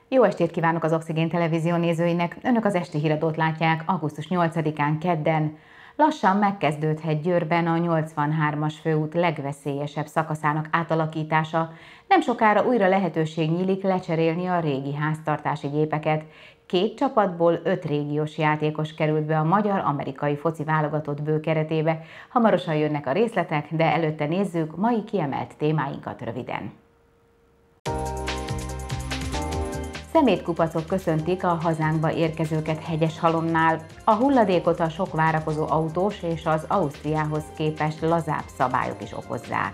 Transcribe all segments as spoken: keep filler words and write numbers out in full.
Jó estét kívánok az Oxigén Televízió nézőinek! Önök az esti híradót látják augusztus nyolcadikán kedden. Lassan megkezdődhet Győrben a nyolcvanhármas főút legveszélyesebb szakaszának átalakítása. Nem sokára újra lehetőség nyílik lecserélni a régi háztartási gépeket. Két csapatból öt régiós játékos került be a magyar-amerikai foci válogatott bő keretébe. Hamarosan jönnek a részletek, de előtte nézzük mai kiemelt témáinkat röviden. Szemétkupacok köszöntik a hazánkba érkezőket Hegyeshalomnál. A hulladékot a sok várakozó autós és az Ausztriához képest lazább szabályok is okozzák.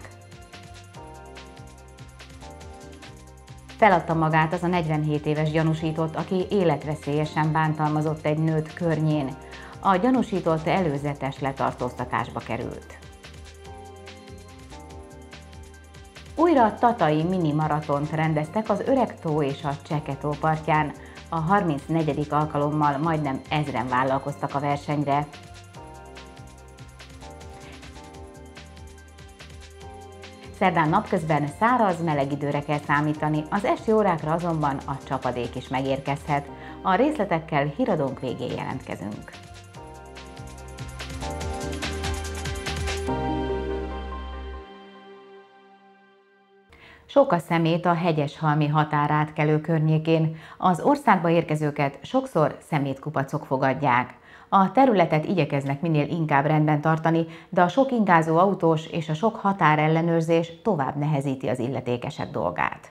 Feladta magát az a negyvenhét éves gyanúsított, aki életveszélyesen bántalmazott egy nőt környén. A gyanúsított előzetes letartóztatásba került. Újra tatai mini-maratont rendeztek az Öregtó és a Cseke-tó partján. A harmincnegyedik alkalommal majdnem ezren vállalkoztak a versenyre. Szerdán napközben száraz, meleg időre kell számítani, az esti órákra azonban a csapadék is megérkezhet. A részletekkel híradónk végén jelentkezünk. Sok a szemét a hegyeshalmi határátkelő környékén. Az országba érkezőket sokszor szemétkupacok fogadják. A területet igyekeznek minél inkább rendben tartani, de a sok ingázó autós és a sok határellenőrzés tovább nehezíti az illetékesek dolgát.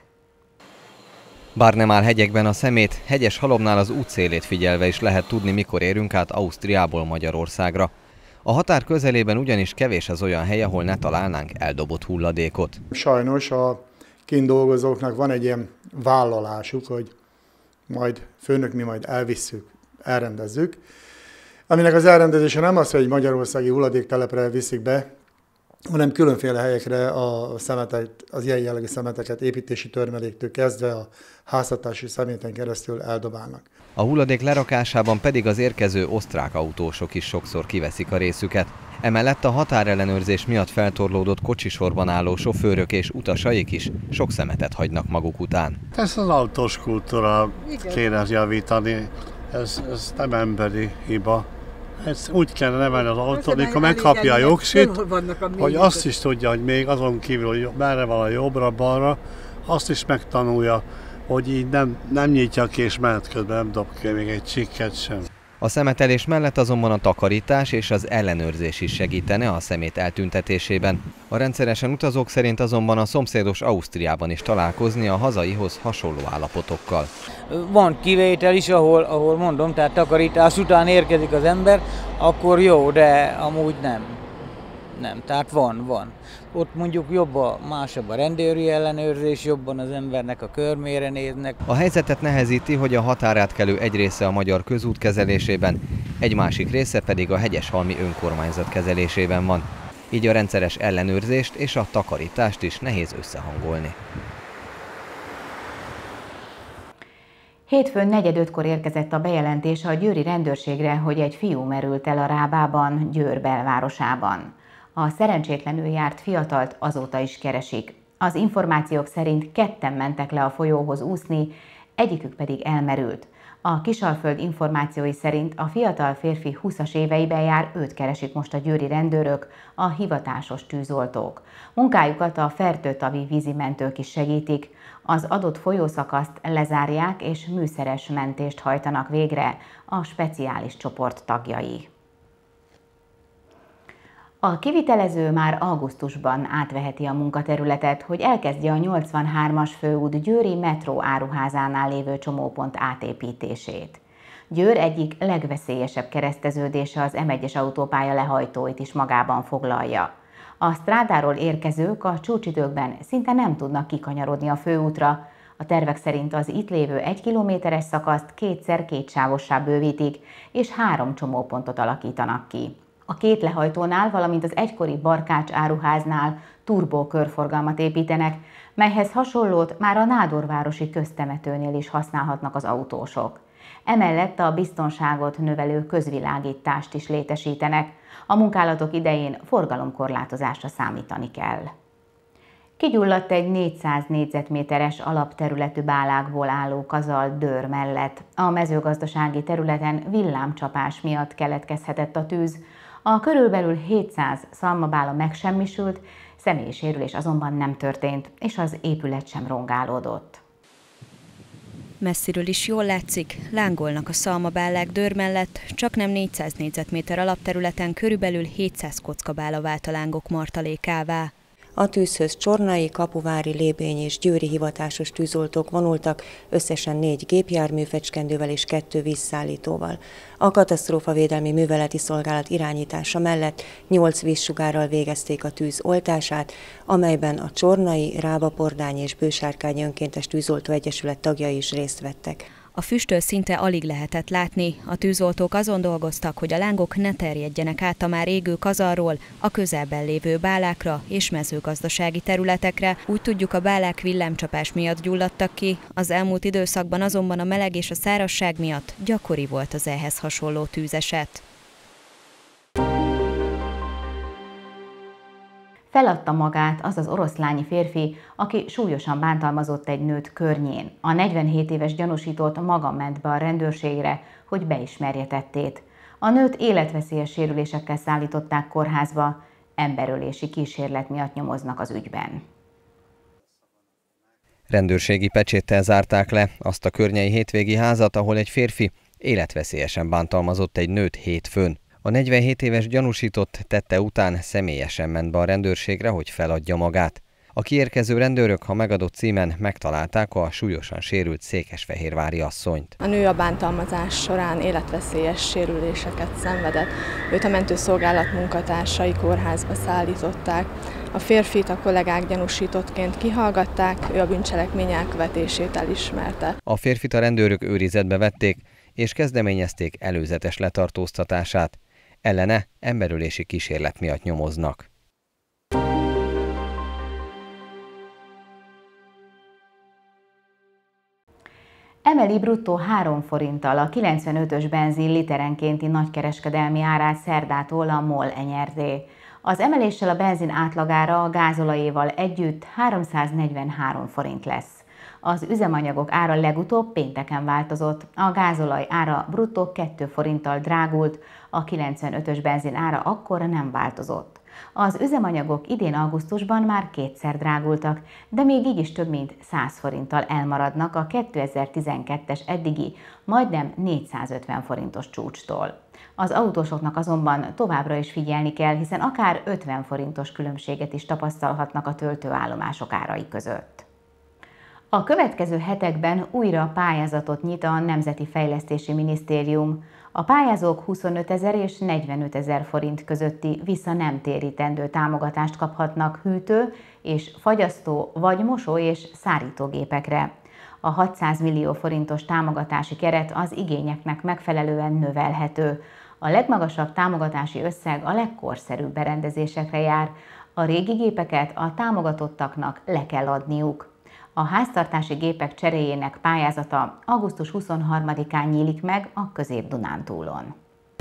Bár nem áll hegyekben a szemét, Hegyeshalomnál az útszélét figyelve is lehet tudni, mikor érünk át Ausztriából Magyarországra. A határ közelében ugyanis kevés az olyan hely, ahol ne találnánk eldobott hulladékot. Sajnos a kint dolgozóknak van egy ilyen vállalásuk, hogy majd főnök, mi majd elvisszük, elrendezzük. Aminek az elrendezése nem az, hogy egy magyarországi hulladéktelepre viszik be, hanem különféle helyekre a szemetet, az ilyen jellegű szemeteket építési törmeléktől kezdve a háztartási szeméten keresztül eldobálnak. A hulladék lerakásában pedig az érkező osztrák autósok is sokszor kiveszik a részüket. Emellett a határellenőrzés miatt feltorlódott kocsisorban álló sofőrök és utasaik is sok szemetet hagynak maguk után. Ezt az autós kultúra kéne javítani, ez, ez nem emberi hiba. Ez úgy kellene nevelni az autó, amikor megkapja a jogsit, hogy azt is tudja, hogy még azon kívül, hogy merre van a jobbra-balra, azt is megtanulja, hogy így nem, nem nyitja ki és menet közben nem dob ki még egy csikket sem. A szemetelés mellett azonban a takarítás és az ellenőrzés is segítene a szemét eltüntetésében. A rendszeresen utazók szerint azonban a szomszédos Ausztriában is találkozni a hazaihoz hasonló állapotokkal. Van kivétel is, ahol, ahol mondom, tehát takarítás után érkezik az ember, akkor jó, de amúgy nem. Nem, tehát van, van. Ott mondjuk jobb a, másabb a rendőri ellenőrzés, jobban az embernek a körmére néznek. A helyzetet nehezíti, hogy a határátkelő egy része a magyar közút kezelésében, egy másik része pedig a hegyeshalmi önkormányzat kezelésében van. Így a rendszeres ellenőrzést és a takarítást is nehéz összehangolni. Hétfőn negyedötkor érkezett a bejelentés a győri rendőrségre, hogy egy fiú merült el a Rábában, Győr belvárosában. A szerencsétlenül járt fiatalt azóta is keresik. Az információk szerint ketten mentek le a folyóhoz úszni, egyikük pedig elmerült. A Kisalföld információi szerint a fiatal férfi húszas éveiben jár, őt keresik most a győri rendőrök, a hivatásos tűzoltók. Munkájukat a fertőtavi vízimentők is segítik. Az adott folyószakaszt lezárják és műszeres mentést hajtanak végre a speciális csoport tagjai. A kivitelező már augusztusban átveheti a munkaterületet, hogy elkezdje a nyolcvanhármas főút győri metró áruházánál lévő csomópont átépítését. Győr egyik legveszélyesebb kereszteződése az M egyes autópálya lehajtóit is magában foglalja. A strádáról érkezők a csúcsidőkben szinte nem tudnak kikanyarodni a főútra. A tervek szerint az itt lévő egy kilométeres szakaszt kétszer kétsávossá bővítik, és három csomópontot alakítanak ki. A két lehajtónál, valamint az egykori Barkács áruháznál turbó körforgalmat építenek, melyhez hasonlót már a nádorvárosi köztemetőnél is használhatnak az autósok. Emellett a biztonságot növelő közvilágítást is létesítenek. A munkálatok idején forgalomkorlátozásra számítani kell. Kigyulladt egy négyszáz négyzetméteres alapterületű bálákból álló kazal Dőr mellett. A mezőgazdasági területen villámcsapás miatt keletkezhetett a tűz. A körülbelül hétszáz szalmabála megsemmisült, személyi sérülés azonban nem történt, és az épület sem rongálódott. Messziről is jól látszik, lángolnak a szalmabálák Dőr mellett, csak nem négyszáz négyzetméter alapterületen körülbelül hétszáz kocka bála vált a lángok martalékává. A tűzhöz csornai, kapuvári, lébény és győri hivatásos tűzoltók vonultak, összesen négy gépjármű fecskendővel és kettő vízszállítóval. A katasztrófavédelmi műveleti szolgálat irányítása mellett nyolc vízsugárral végezték a tűz oltását, amelyben a Csornai, Rábapordány és Bősárkány önkéntes tűzoltó egyesület tagjai is részt vettek. A füsttől szinte alig lehetett látni, a tűzoltók azon dolgoztak, hogy a lángok ne terjedjenek át a már égő kazalról a közelben lévő bálákra és mezőgazdasági területekre. Úgy tudjuk, a bálák villámcsapás miatt gyulladtak ki, az elmúlt időszakban azonban a meleg és a szárazság miatt gyakori volt az ehhez hasonló tűzeset. Feladta magát az az oroszlányi férfi, aki súlyosan bántalmazott egy nőt környén. A negyvenhét éves gyanúsított maga ment be a rendőrségre, hogy beismerje tettét. A nőt életveszélyes sérülésekkel szállították kórházba, emberölési kísérlet miatt nyomoznak az ügyben. Rendőrségi pecséttel zárták le azt a környei hétvégi házat, ahol egy férfi életveszélyesen bántalmazott egy nőt hétfőn. A negyvenhét éves gyanúsított tette után személyesen ment be a rendőrségre, hogy feladja magát. A kiérkező rendőrök a megadott címen megtalálták a súlyosan sérült székesfehérvári asszonyt. A nő a bántalmazás során életveszélyes sérüléseket szenvedett. Őt a mentőszolgálat munkatársai kórházba szállították. A férfit a kollégák gyanúsítottként kihallgatták, ő a bűncselekmény elkövetését elismerte. A férfit a rendőrök őrizetbe vették, és kezdeményezték előzetes letartóztatását. Ellene emberölési kísérlet miatt nyomoznak. Emeli bruttó három forinttal a kilencvenötös benzin literenkénti nagykereskedelmi árát szerdától a MOL Enyerdé. Az emeléssel a benzin átlagára a gázolajéval együtt háromszáznegyvenhárom forint lesz. Az üzemanyagok ára legutóbb pénteken változott, a gázolaj ára bruttó két forinttal drágult, a kilencvenötös benzin ára akkor nem változott. Az üzemanyagok idén augusztusban már kétszer drágultak, de még így is több mint száz forinttal elmaradnak a kétezer-tizenkettes eddigi, majdnem négyszázötven forintos csúcstól. Az autósoknak azonban továbbra is figyelni kell, hiszen akár ötven forintos különbséget is tapasztalhatnak a töltőállomások árai között. A következő hetekben újra pályázatot nyit a Nemzeti Fejlesztési Minisztérium. A pályázók huszonötezer és negyvenötezer forint közötti vissza nem térítendő támogatást kaphatnak hűtő és fagyasztó vagy mosó- és szárítógépekre. A hatszáz millió forintos támogatási keret az igényeknek megfelelően növelhető. A legmagasabb támogatási összeg a legkorszerűbb berendezésekre jár. A régi gépeket a támogatottaknak le kell adniuk. A háztartási gépek cseréjének pályázata augusztus huszonharmadikán nyílik meg a Közép-Dunántúlon.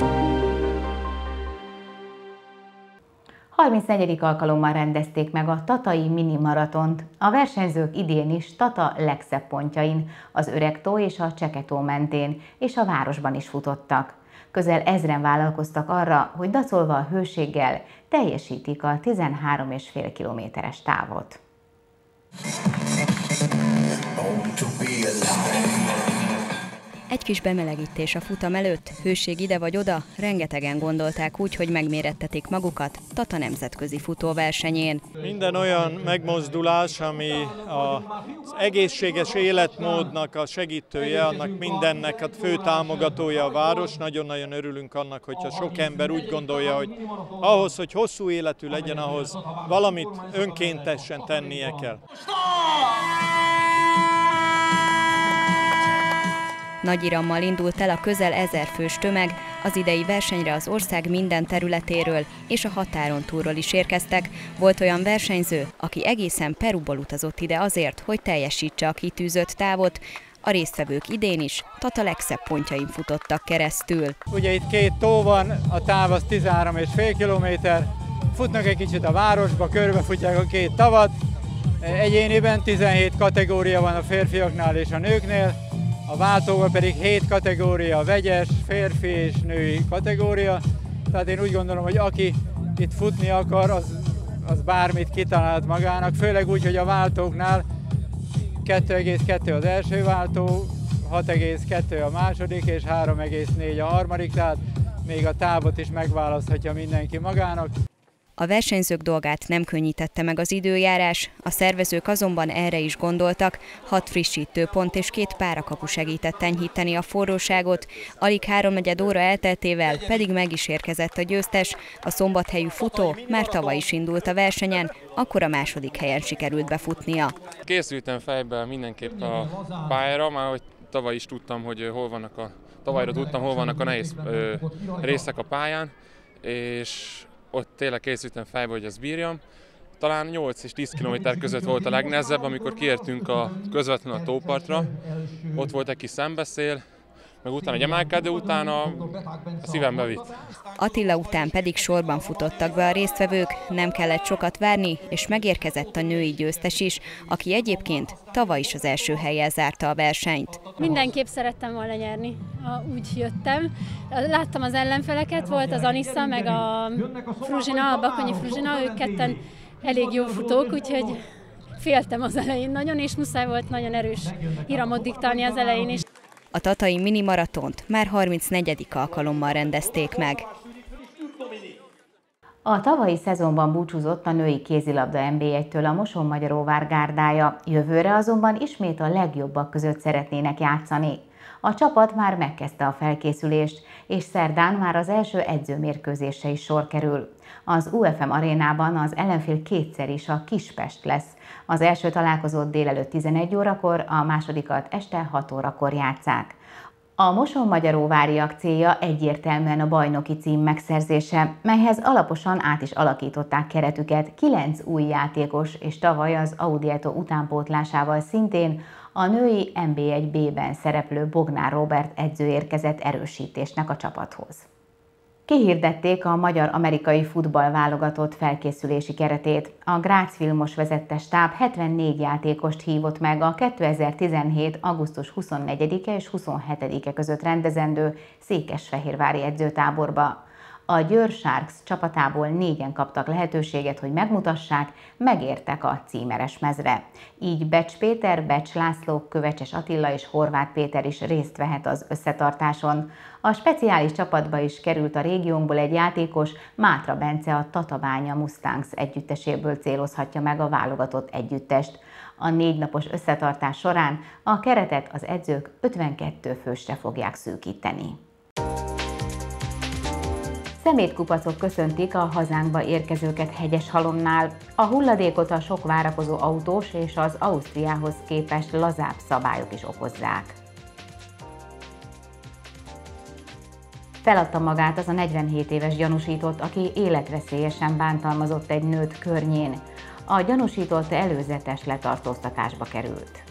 harmincnegyedik alkalommal rendezték meg a Tatai Mini Maratont. A versenyzők idén is Tata legszebb pontjain, az Öregtó és a Cseketó mentén, és a városban is futottak. Közel ezren vállalkoztak arra, hogy dacolva a hőséggel teljesítik a tizenhárom egész öt kilométeres távot. Egy kis bemelegítés a futam előtt, hőség ide vagy oda, rengetegen gondolták úgy, hogy megmérettetik magukat Tata nemzetközi futóversenyén. Minden olyan megmozdulás, ami az egészséges életmódnak a segítője, annak mindennek a fő támogatója a város. Nagyon-nagyon örülünk annak, hogyha sok ember úgy gondolja, hogy ahhoz, hogy hosszú életű legyen, ahhoz valamit önkéntesen tennie kell. Nagy irammal indult el a közel ezer fős tömeg, az idei versenyre az ország minden területéről és a határon túlról is érkeztek. Volt olyan versenyző, aki egészen Peruból utazott ide azért, hogy teljesítse a kitűzött távot. A résztvevők idén is Tata legszebb pontjain futottak keresztül. Ugye itt két tó van, a táv az tizenhárom egész öt kilométer, futnak egy kicsit a városba, körbefutják a két tavat, Egyéniben tizenhét kategória van a férfiaknál és a nőknél, a váltóban pedig hét kategória, vegyes, férfi és női kategória. Tehát én úgy gondolom, hogy aki itt futni akar, az, az bármit kitalált magának, főleg úgy, hogy a váltóknál kettő egész kettő az első váltó, hat egész kettő a második és három egész négy a harmadik, tehát még a távot is megválaszthatja mindenki magának. A versenyzők dolgát nem könnyítette meg az időjárás, a szervezők azonban erre is gondoltak, hat frissítőpont és két párakapu segített enyhíteni a forróságot, alig háromnegyed óra elteltével pedig meg is érkezett a győztes, a szombathelyű futó már tavaly is indult a versenyen, akkor a második helyen sikerült befutnia. Készültem fejben mindenképp a pályára, már hogy tavaly is tudtam, hogy hol vannak a, tavalyra tudtam, hol vannak a nehéz ö, részek a pályán, és ott tényleg készültem fejbe, hogy ezt bírjam. Talán nyolc és tíz kilométer között volt a legnehezebb, amikor kiértünk a közvetlenül a tópartra. Ott volt egy kis szembeszél, meg utána egy emelkedő, utána a szívembe vitt. Attila után pedig sorban futottak be a résztvevők, nem kellett sokat várni, és megérkezett a női győztes is, aki egyébként tavaly is az első hellyel zárta a versenyt. Mindenképp szerettem volna nyerni, úgy jöttem. Láttam az ellenfeleket, volt az Anissa, meg a Fruzsina, a Bakonyi Fruzsina, ők ketten elég jó futók, úgyhogy féltem az elején nagyon, és muszáj volt nagyon erős híramot diktálni az elején is. A tatai minimaratont már harmincnegyedik alkalommal rendezték meg. A tavalyi szezonban búcsúzott a női kézilabda en bé egytől a Mosonmagyaróvár gárdája, jövőre azonban ismét a legjobbak között szeretnének játszani. A csapat már megkezdte a felkészülést, és szerdán már az első edzőmérkőzésre is sor kerül. Az u ef em arénában az ellenfél kétszer is a Kispest lesz. Az első találkozót délelőtt tizenegy órakor, a másodikat este hat órakor játsszák. A mosonmagyaróváriak célja egyértelműen a bajnoki cím megszerzése, melyhez alaposan át is alakították keretüket kilenc új játékos, és tavaly az Audietto utánpótlásával szintén a női en bé egy bé-ben szereplő Bognár Róbert edző érkezett erősítésnek a csapathoz. Kihirdették a magyar-amerikai futballválogatott felkészülési keretét. A Grácz Vilmos vezette stáb hetvennégy játékost hívott meg a kétezer-tizenhét. augusztus huszonnegyedike és huszonhetedike között rendezendő székesfehérvári edzőtáborba. A Győr Sharks csapatából négyen kaptak lehetőséget, hogy megmutassák, megértek a címeres mezre. Így Becs Péter, Becs László, Kövecses Attila és Horváth Péter is részt vehet az összetartáson. A speciális csapatba is került a régiónkból egy játékos, Mátra Bence a Tatabánya Mustangs együtteséből célozhatja meg a válogatott együttest. A négy napos összetartás során a keretet az edzők ötvenkettő fősre fogják szűkíteni. Szemétkupacok köszöntik a hazánkba érkezőket Hegyeshalomnál. A hulladékot a sok várakozó autós és az Ausztriához képest lazább szabályok is okozzák. Feladta magát az a negyvenhét éves gyanúsított, aki életveszélyesen bántalmazott egy nőt környén. A gyanúsított előzetes letartóztatásba került.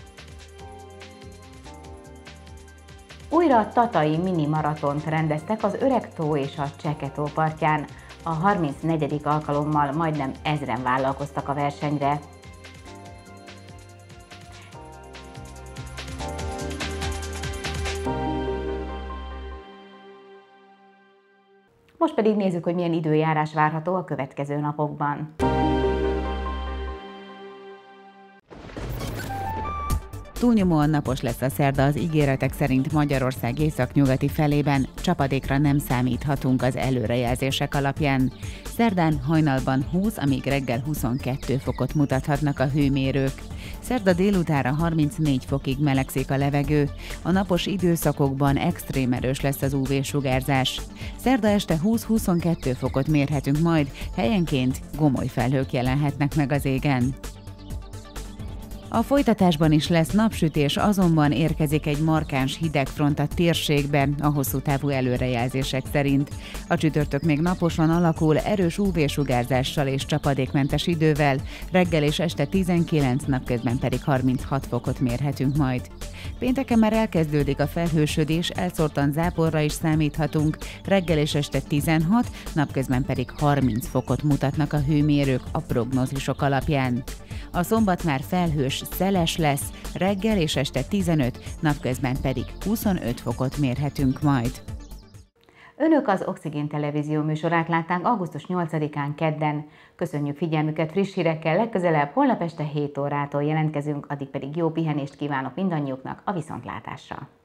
Újra tatai mini-maratont rendeztek az Öregtó és a Cseketó partján. A harmincnegyedik alkalommal majdnem ezren vállalkoztak a versenyre. Most pedig nézzük, hogy milyen időjárás várható a következő napokban. Túlnyomóan napos lesz a szerda az ígéretek szerint Magyarország északnyugati felében, csapadékra nem számíthatunk az előrejelzések alapján. Szerdán hajnalban húsz, amíg reggel huszonkettő fokot mutathatnak a hőmérők. Szerda délutára harmincnégy fokig melegszik a levegő, a napos időszakokban extrém erős lesz az ú vé-sugárzás. Szerda este húsz-huszonkettő fokot mérhetünk majd, helyenként gomoly felhők jelenhetnek meg az égen. A folytatásban is lesz napsütés, azonban érkezik egy markáns hidegfront a térségben, a hosszú távú előrejelzések szerint. A csütörtök még naposan alakul, erős ú vé-sugárzással és csapadékmentes idővel, reggel és este tizenkilenc, napközben pedig harminchat fokot mérhetünk majd. Pénteken már elkezdődik a felhősödés, elszórtan záporra is számíthatunk, reggel és este tizenhat, napközben pedig harminc fokot mutatnak a hőmérők a prognózisok alapján. A szombat már felhős, szeles lesz, reggel és este tizenöt, napközben pedig huszonöt fokot mérhetünk majd. Önök az Oxigén Televízió műsorát látták augusztus nyolcadikán kedden. Köszönjük figyelmüket friss hírekkel, legközelebb holnap este hét órától jelentkezünk, addig pedig jó pihenést kívánok mindannyiuknak a viszontlátásra.